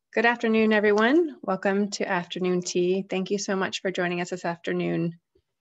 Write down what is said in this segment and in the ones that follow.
Good afternoon, everyone. Welcome to Afternoon Tea. Thank you so much for joining us this afternoon.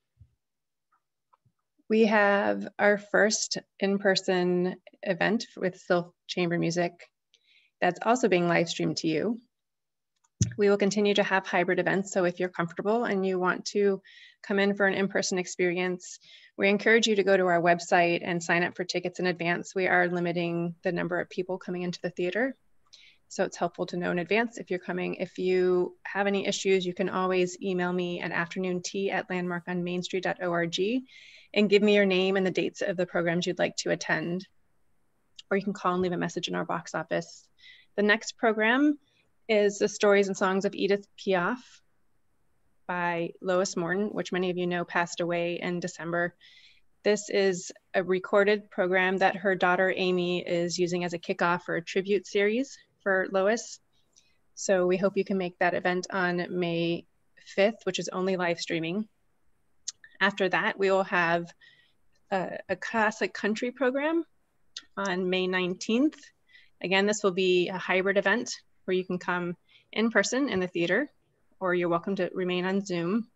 We have our first in-person event with Sylph Chamber Music that's also being live streamed to you. We will continue to have hybrid events, so if you're comfortable and you want to come in for an in-person experience, we encourage you to go to our website and sign up for tickets in advance. We are limiting the number of people coming into the theater, so it's helpful to know in advance if you're coming. If you have any issues, you can always email me at afternoontea@landmarkonmainstreet.org and give me your name and the dates of the programs you'd like to attend. Or you can call and leave a message in our box office. The next program is The Stories and Songs of Edith Piaf by Lois Morton, which many of you know passed away in December. This is a recorded program that her daughter Amy is using as a kickoff for a tribute series for Lois. So we hope you can make that event on May 5th, which is only live streaming. After that, we will have a classic country program on May 19th. Again, this will be a hybrid event where you can come in person in the theater, or you're welcome to remain on Zoom.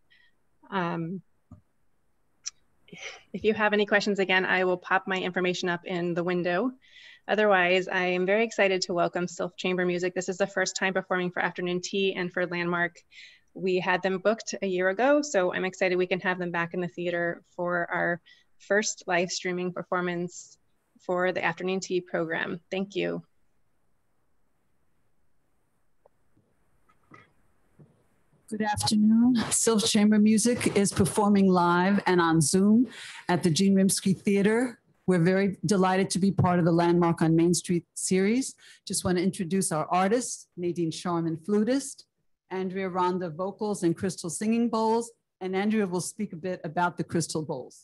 If you have any questions, again, I will pop my information up in the window. Otherwise, I am very excited to welcome Sylph Chamber Music. This is the first time performing for Afternoon Tea and for Landmark. We had them booked a year ago, so I'm excited we can have them back in the theater for our first live streaming performance for the Afternoon Tea program. Thank you. Good afternoon. Sylph Chamber Music is performing live and on Zoom at the Gene Rimsky Theater. We're very delighted to be part of the Landmark on Main Street series. Just want to introduce our artists: Nadine Sharman, flutist; Andrea Ronda, vocals and crystal singing bowls. And Andrea will speak a bit about the crystal bowls.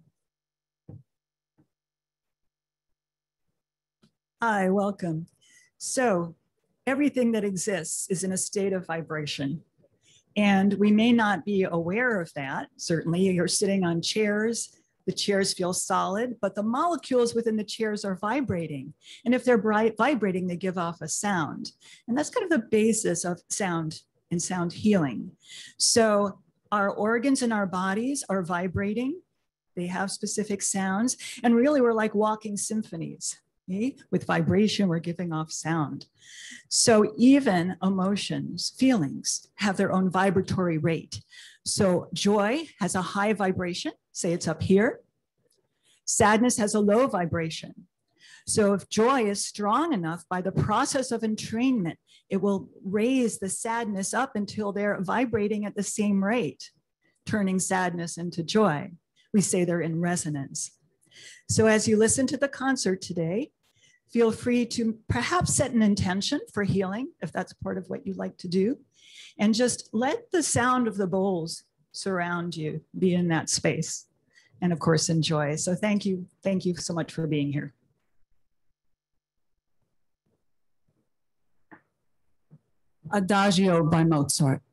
Hi, welcome. So everything that exists is in a state of vibration. And we may not be aware of that. Certainly, you're sitting on chairs. The chairs feel solid, but the molecules within the chairs are vibrating. And if they're vibrating, they give off a sound. And that's kind of the basis of sound and sound healing. So our organs in our bodies are vibrating. They have specific sounds. And really, we're like walking symphonies. Okay? With vibration, we're giving off sound. So even emotions, feelings, have their own vibratory rate. So joy has a high vibration, say it's up here. Sadness has a low vibration. So if joy is strong enough, by the process of entrainment, it will raise the sadness up until they're vibrating at the same rate, turning sadness into joy. We say they're in resonance. So as you listen to the concert today, feel free to perhaps set an intention for healing, if that's part of what you like to do, and just let the sound of the bowls surround you, be in that space, and of course, enjoy. So thank you so much for being here. Adagio by Mozart.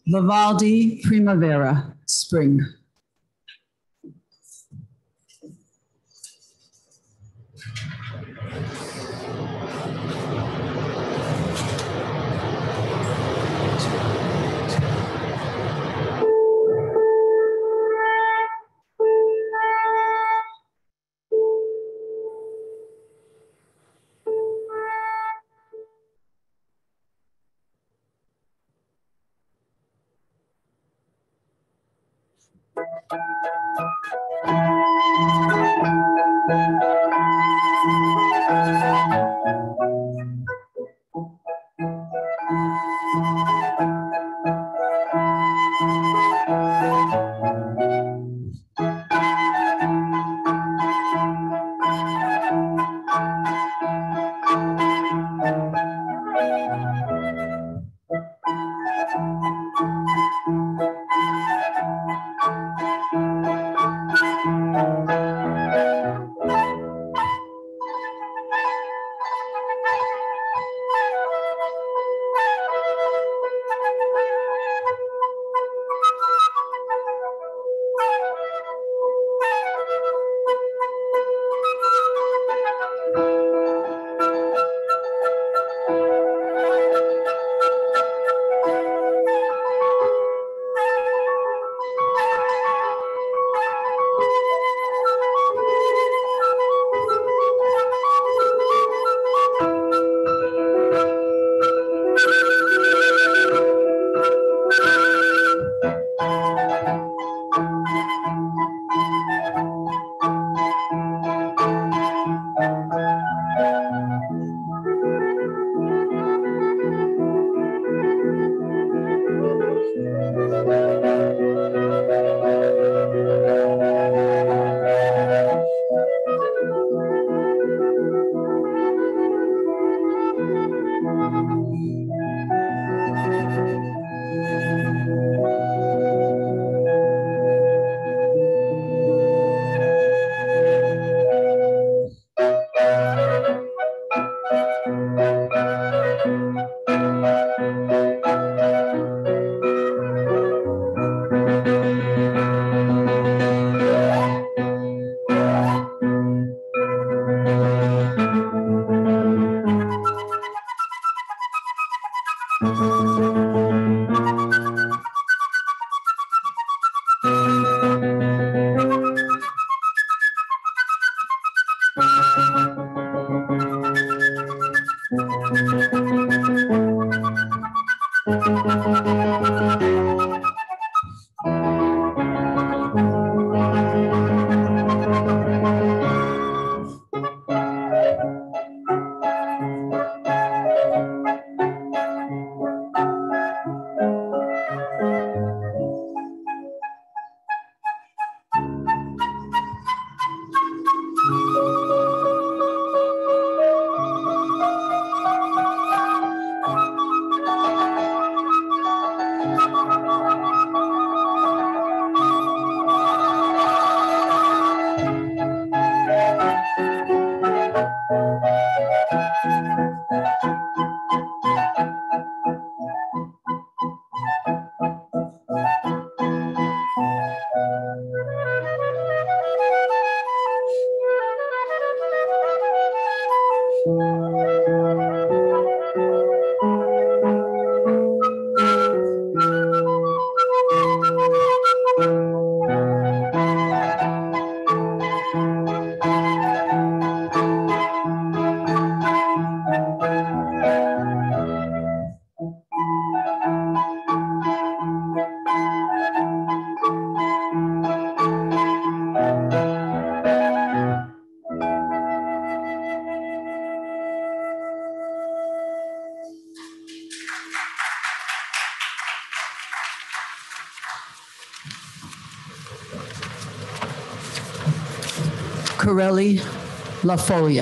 Vivaldi, Primavera, Spring. Corelli, La Folia.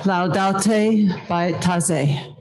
Laudate by Taze.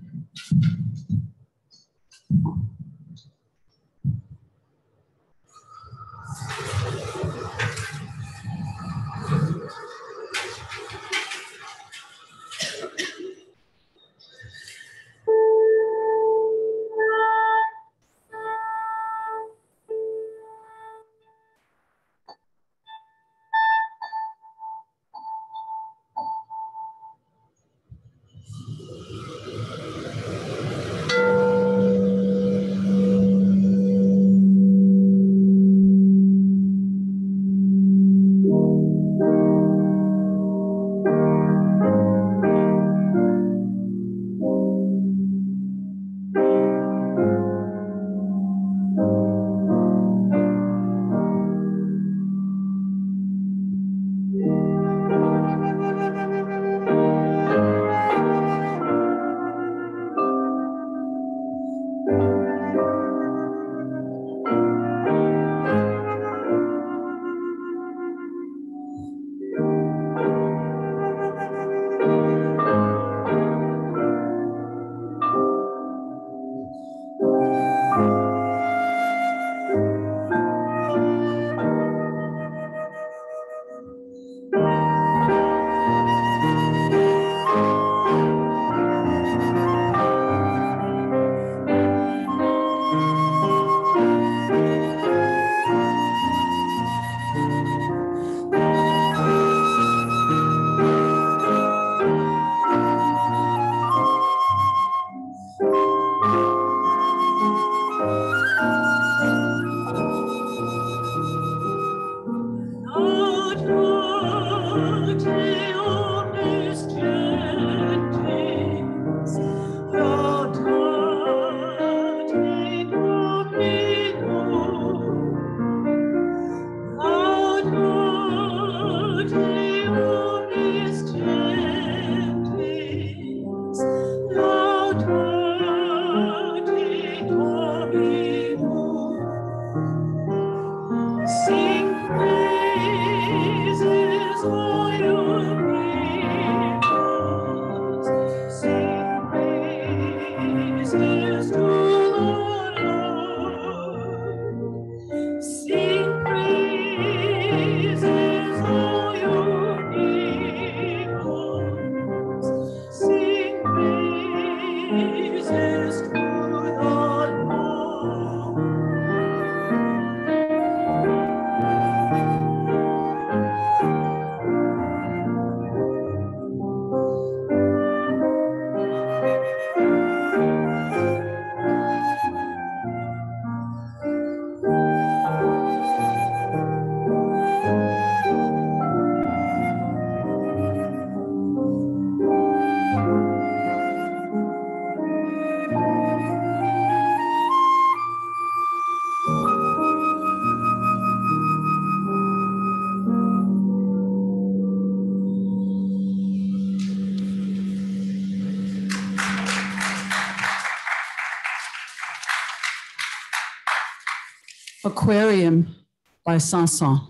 Aquarium by Sanson.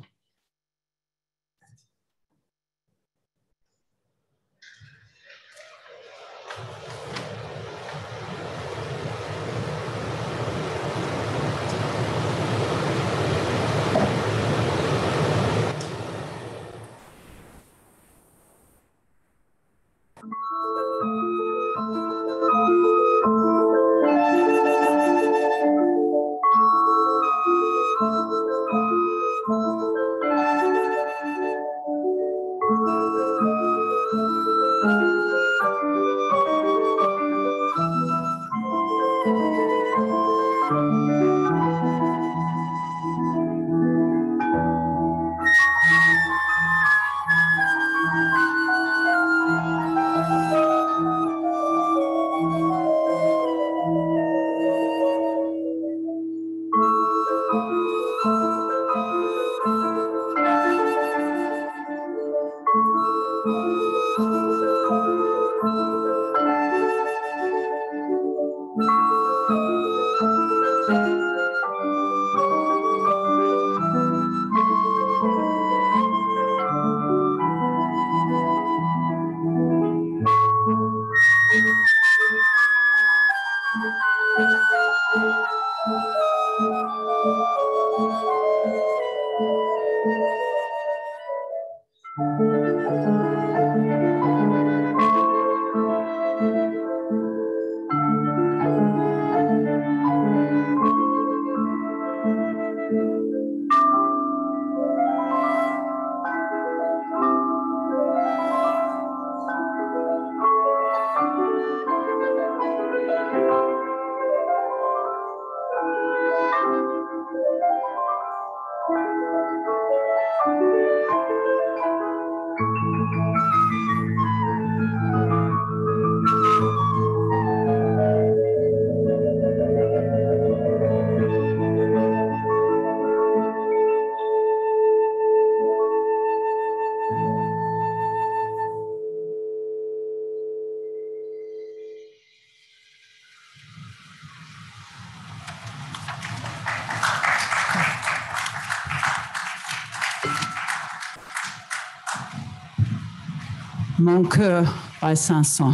Mon cœur by Sanson.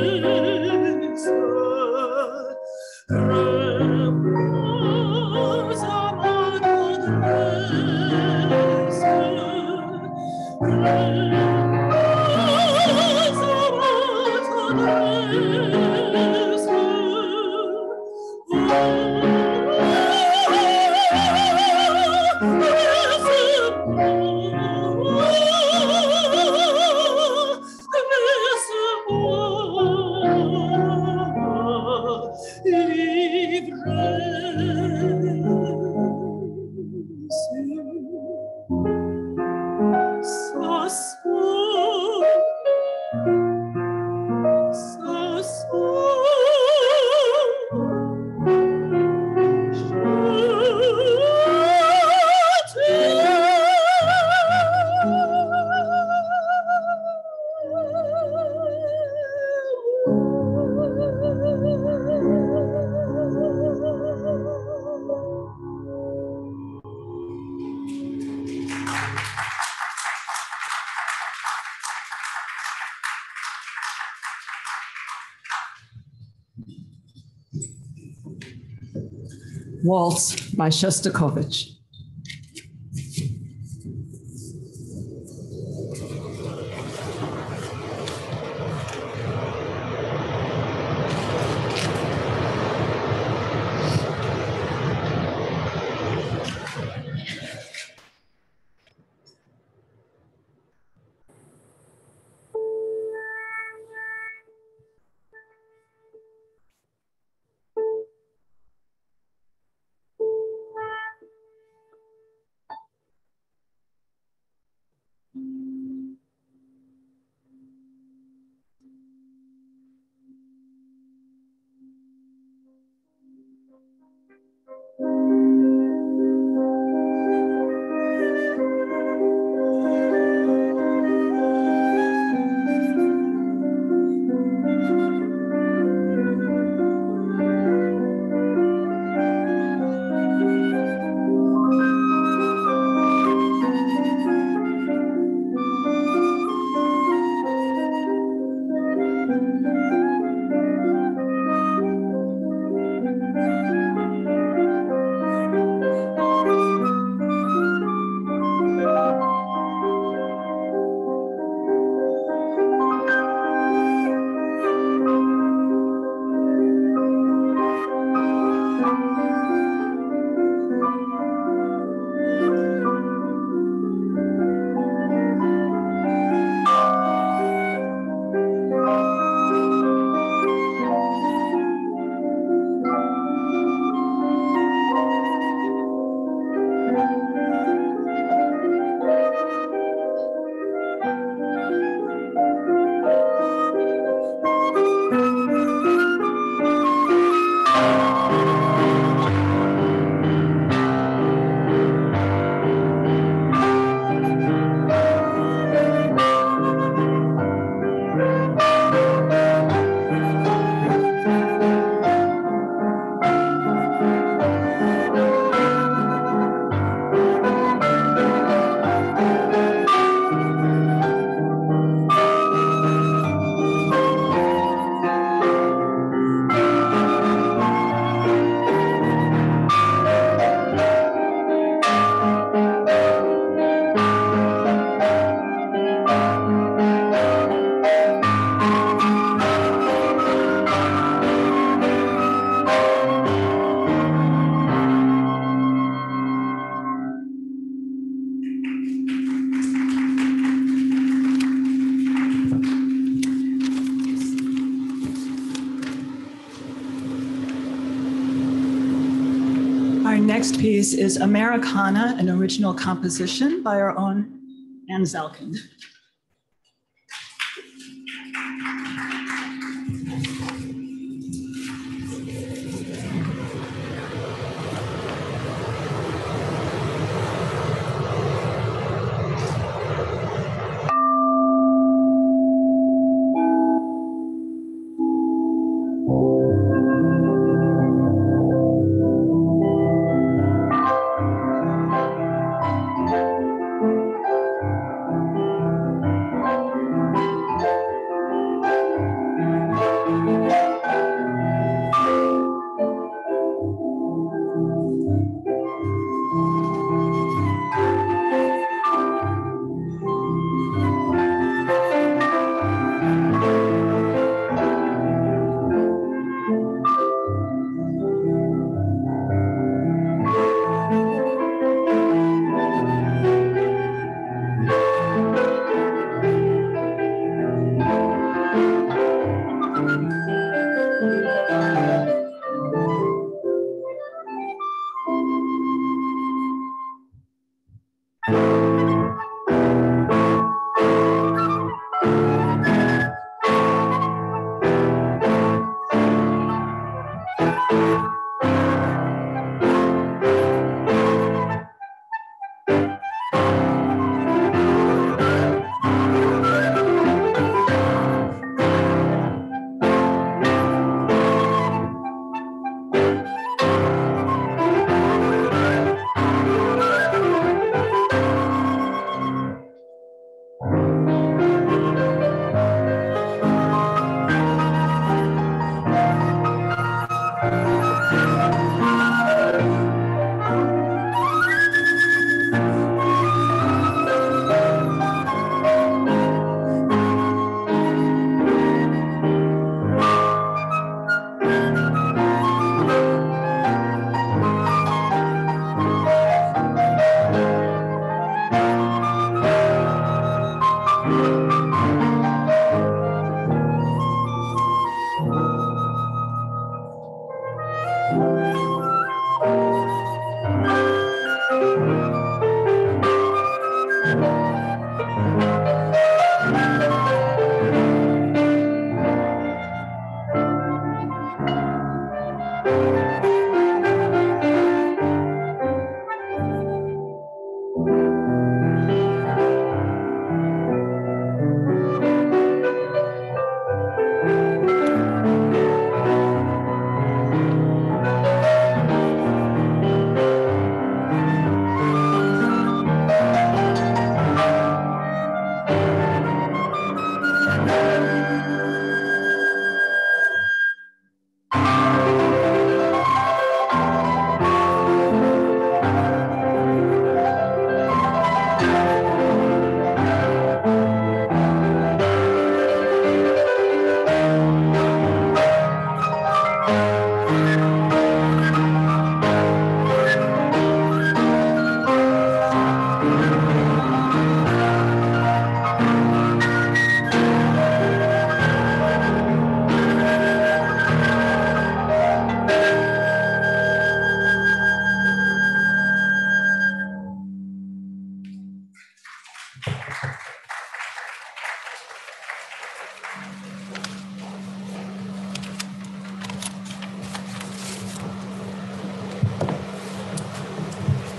Waltz by Shostakovich. Our next piece is Americana, an original composition by our own Anne Zalkind.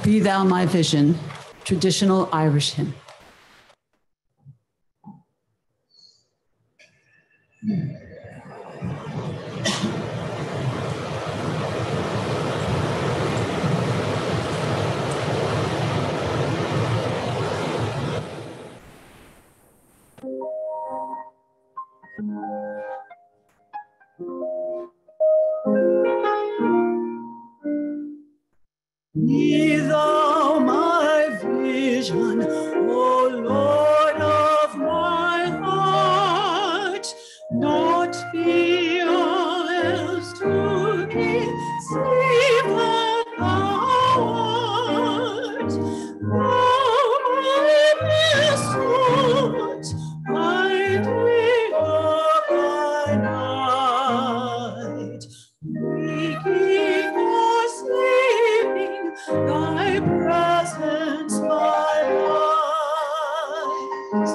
Be Thou My Vision, traditional Irish hymn. Be thou my vision, O Lord of my heart, not be all else to me, save that thou art. Thou my best thought, my day or by night, waking or sleeping, thy presence my light.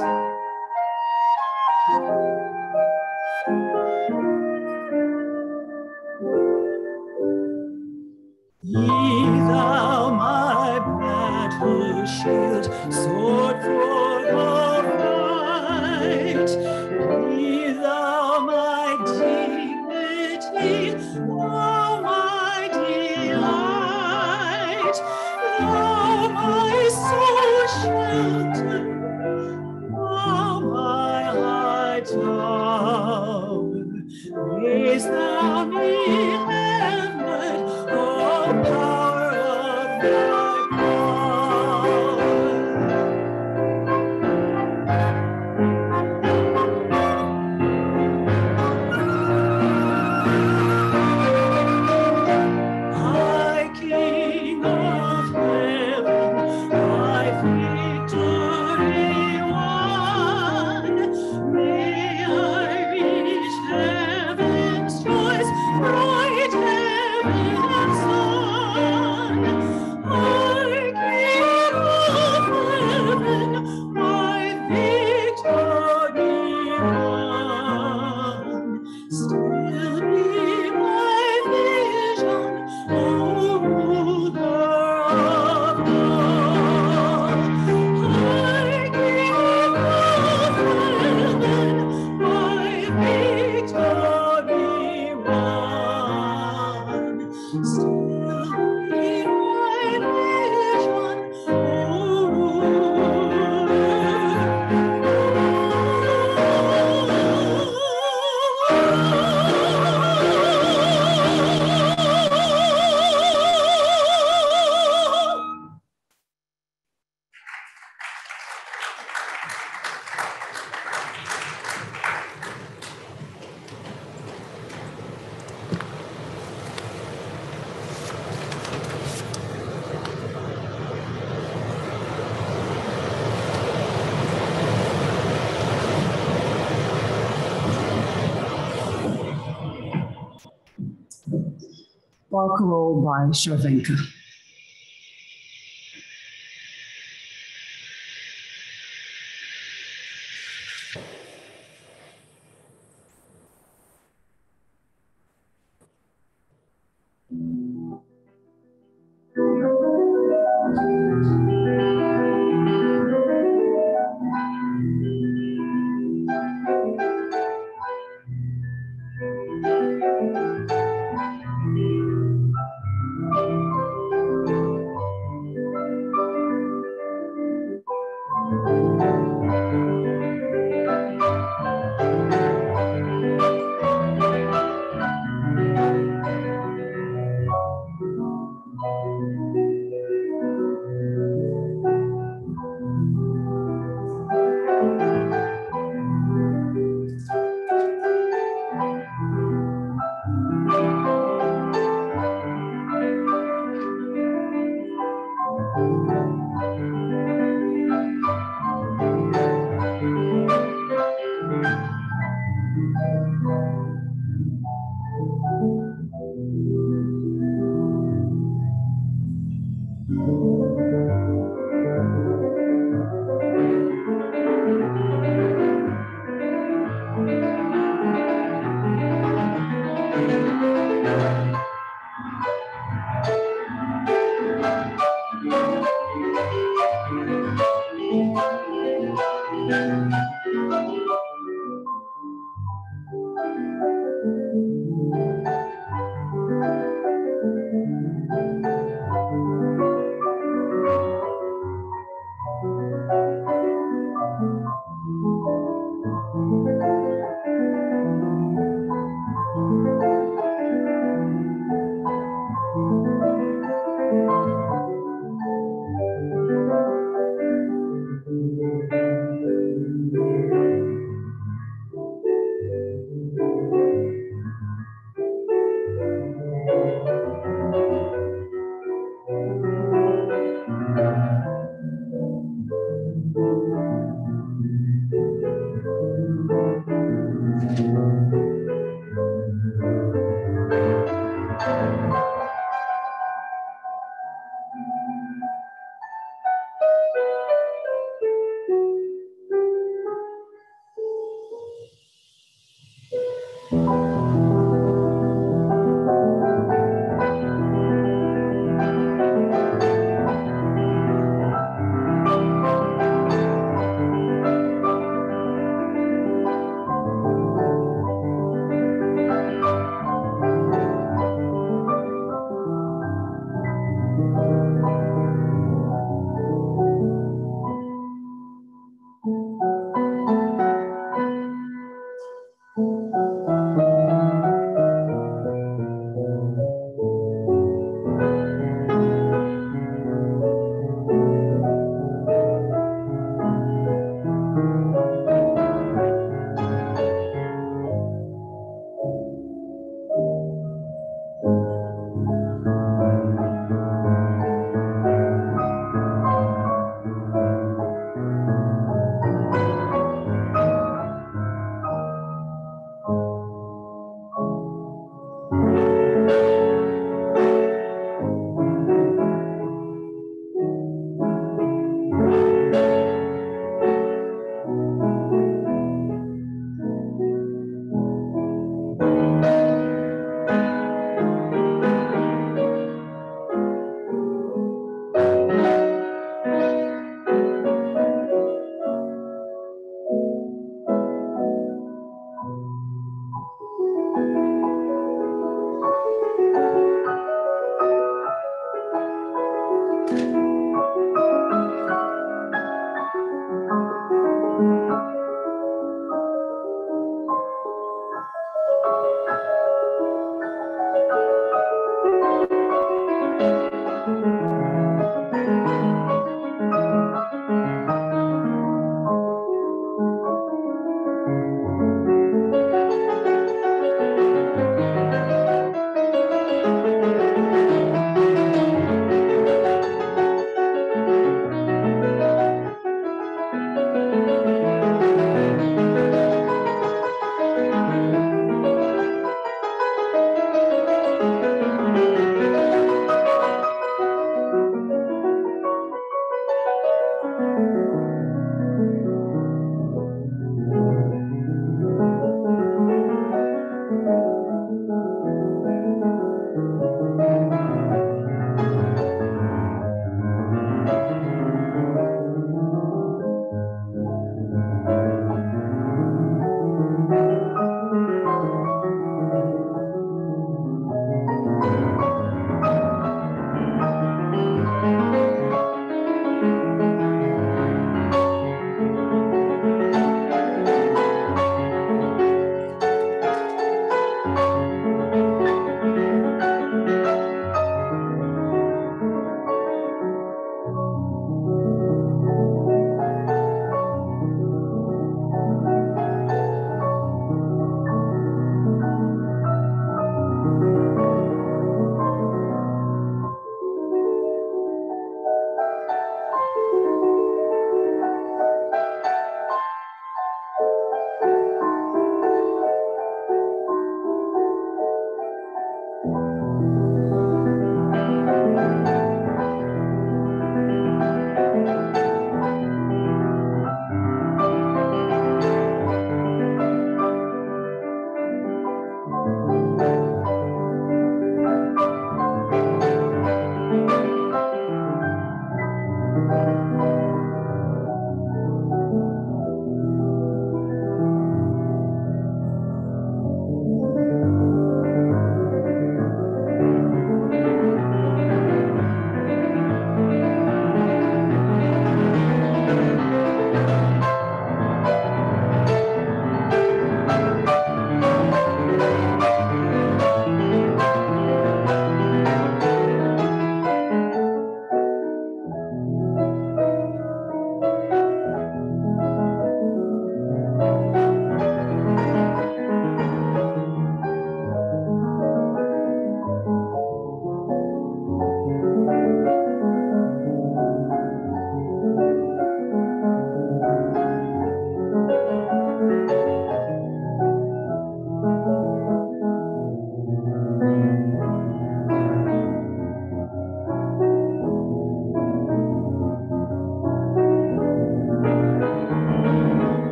Be thou my battle shield, sword for the fight. Be thou my dignity, thou my delight. Thou my soul shelter, thou my high tower. Raise thou me heavenward, O power of thy power. High King of heaven, thy victory won. May I reach heaven's joys, bright heaven's sun. High King of heaven, my victory won. Still be my vision, O ruler of God. High King of heaven, my victory won. Still be my vision, O Barcarolle by Cervenka.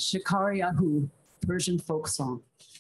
Shikariyahu, Persian folk song.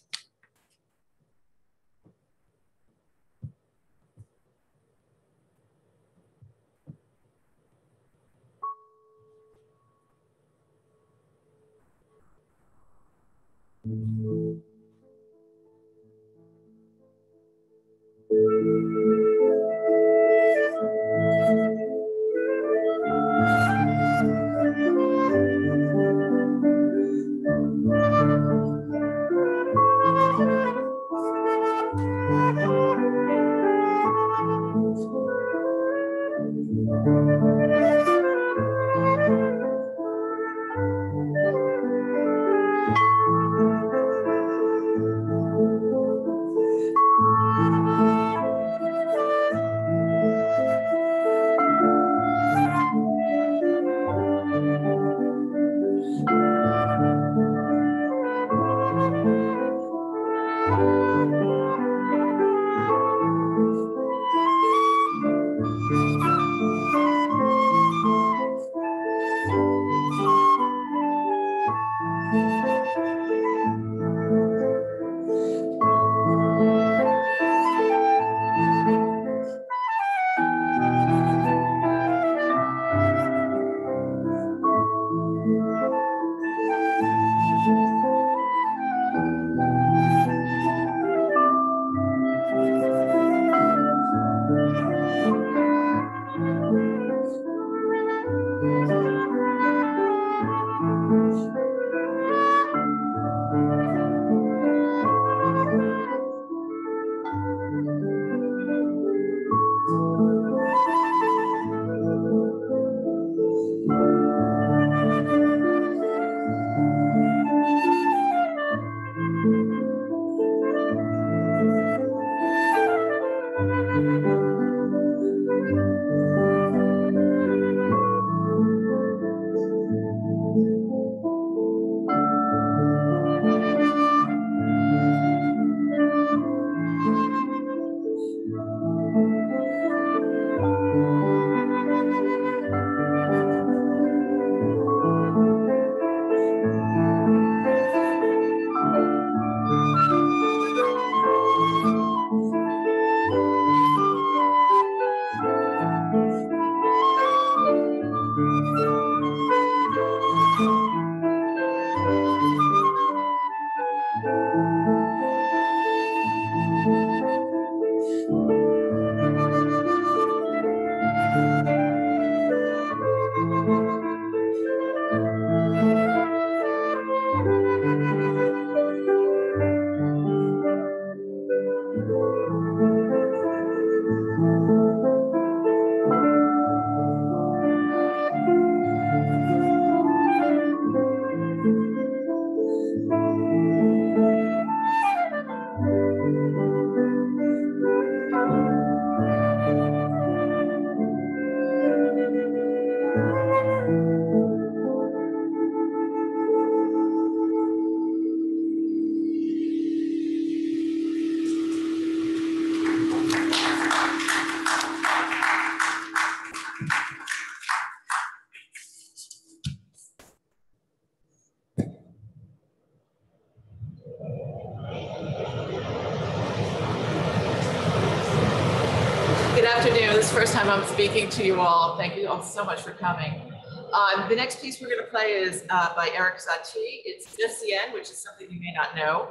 Good afternoon. This is the first time I'm speaking to you all. Thank you all so much for coming. The next piece we're going to play is by Eric Satie. It's Lycienne, which is something you may not know.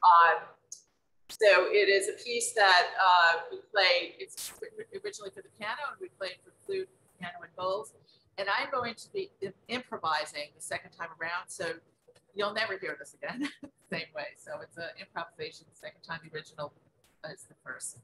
So it is a piece that we played, it's originally for the piano, and we played for flute, piano, and bowls. And I'm going to be improvising the second time around, so you'll never hear this again the same way. So it's an improvisation, the second time. The original is the first.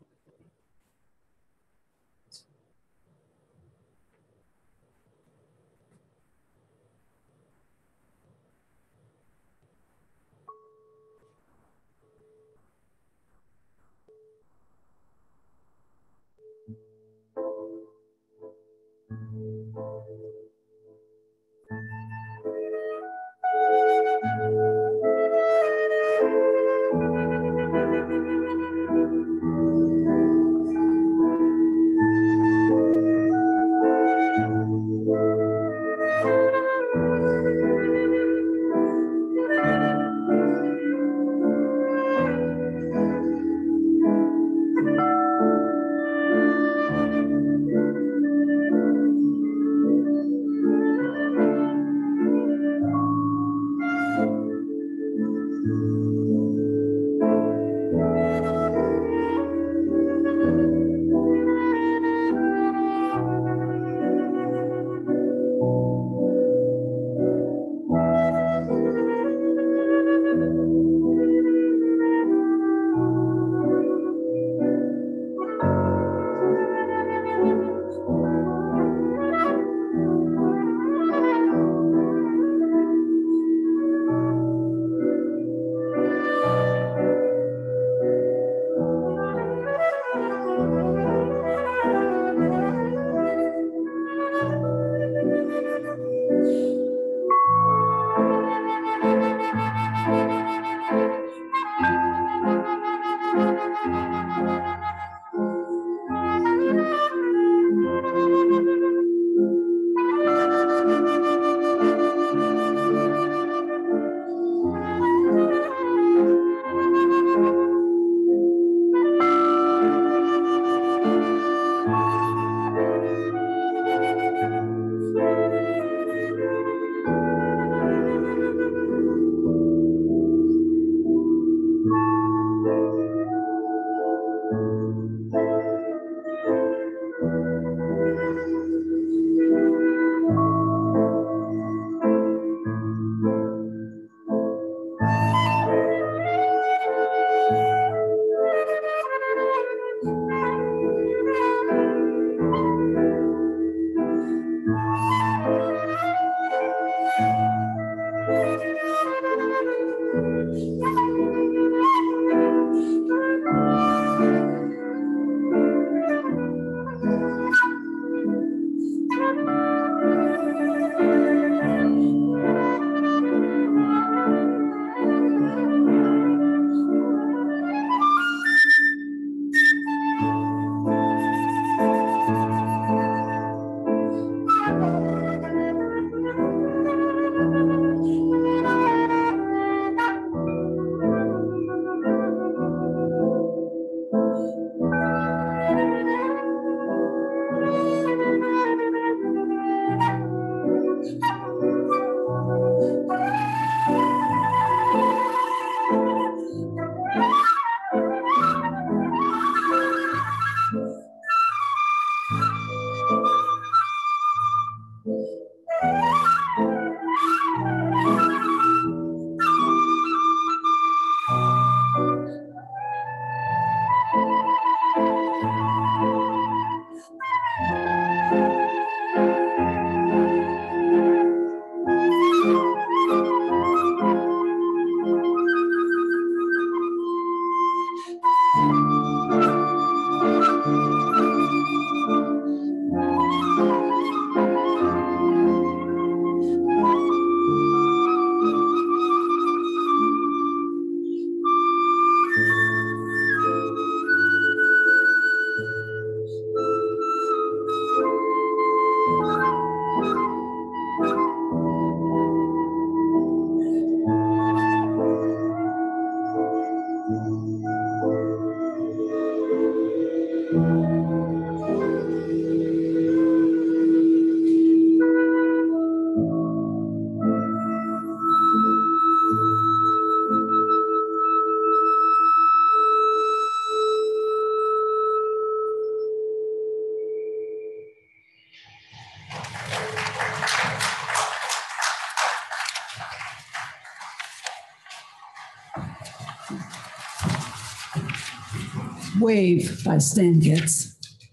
Wave by Stan Getz.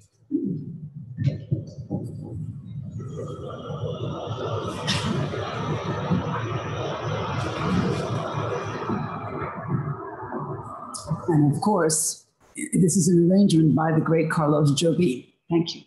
And of course, this is an arrangement by the great Carlos Joby. Thank you.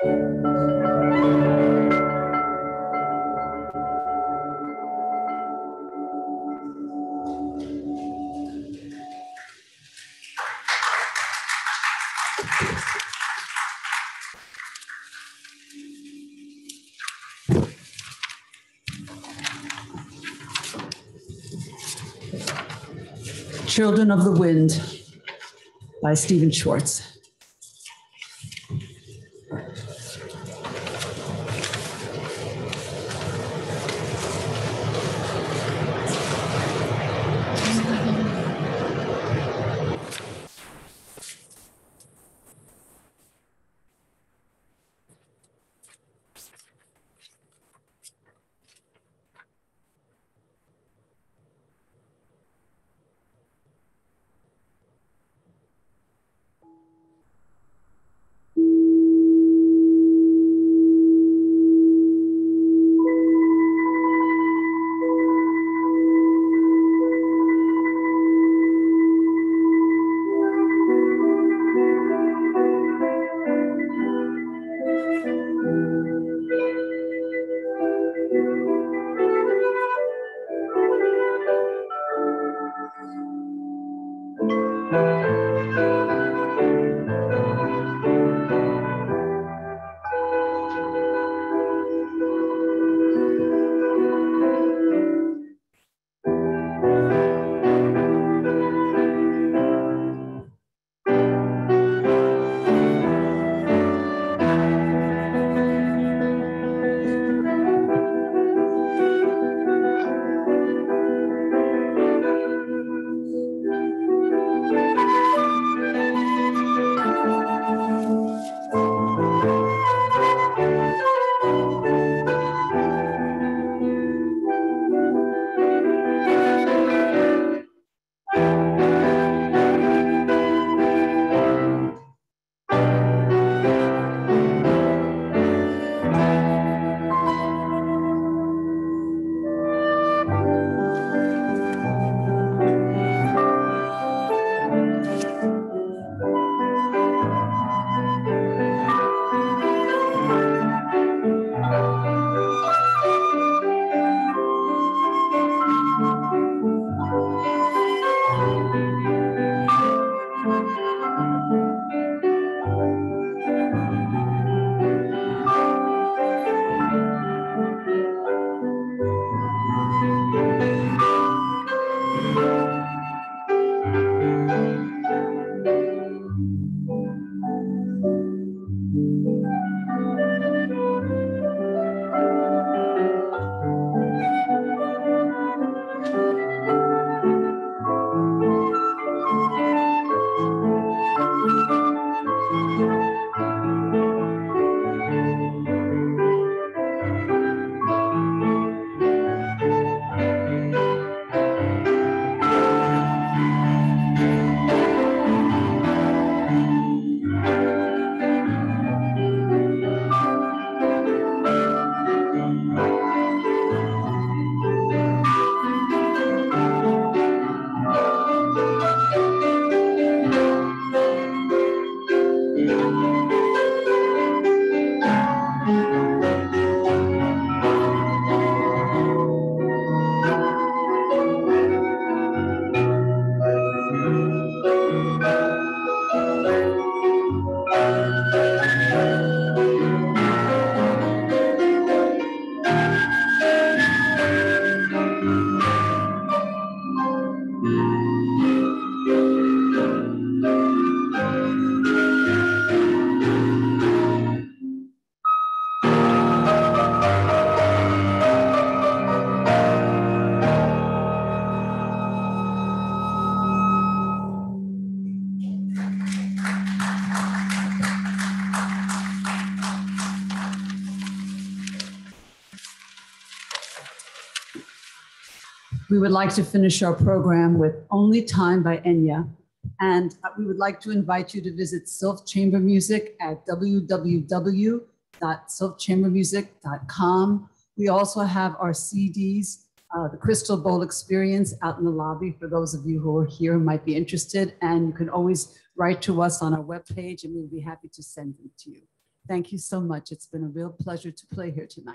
Children of the Wind by Stephen Schwartz. We would like to finish our program with Only Time by Enya. And we would like to invite you to visit Sylph Chamber Music at www.sylphchambermusic.com. We also have our CDs, the Crystal Bowl Experience, out in the lobby for those of you who are here and might be interested. And you can always write to us on our webpage and we'll be happy to send them to you. Thank you so much. It's been a real pleasure to play here tonight.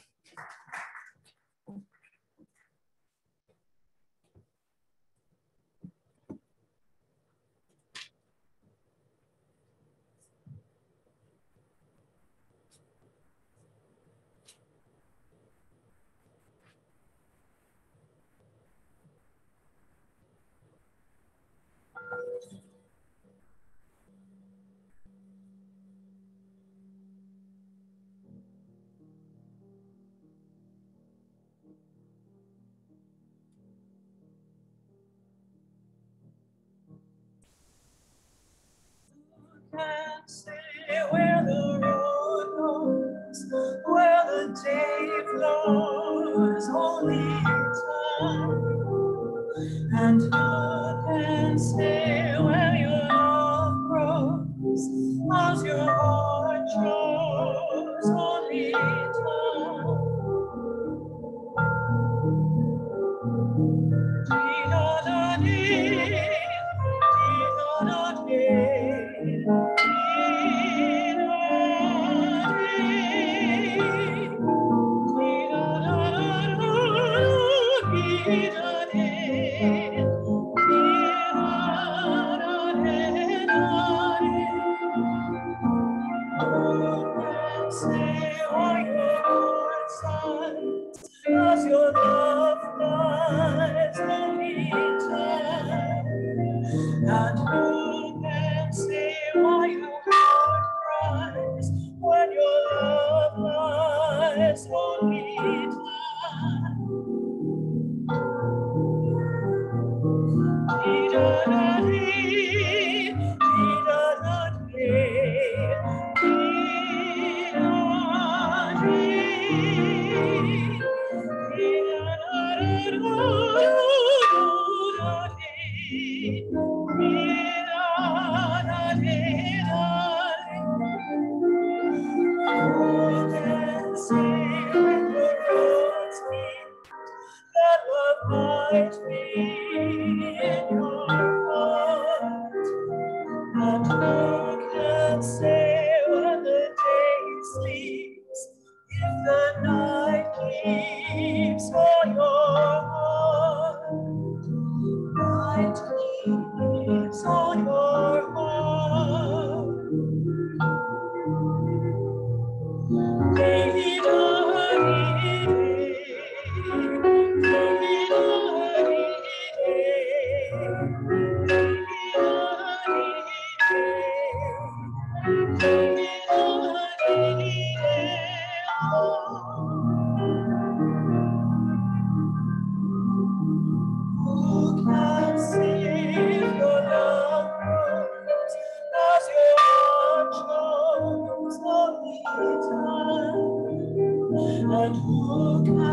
Can't say where the road goes, where the day flows, only time. And who can say where your love grows, as your heart shows, only time. As your love flies, only time. And who can say why your heart cries when your love lies, only time. Dee-da-da-dee, dee-da-da-dee, dee-da-dee. Might be in your heart, and who can say when the day sleeps, if the night keeps for your heart, night keeps on your heart. Who can see if your love grows as your heart shows, only time? And who can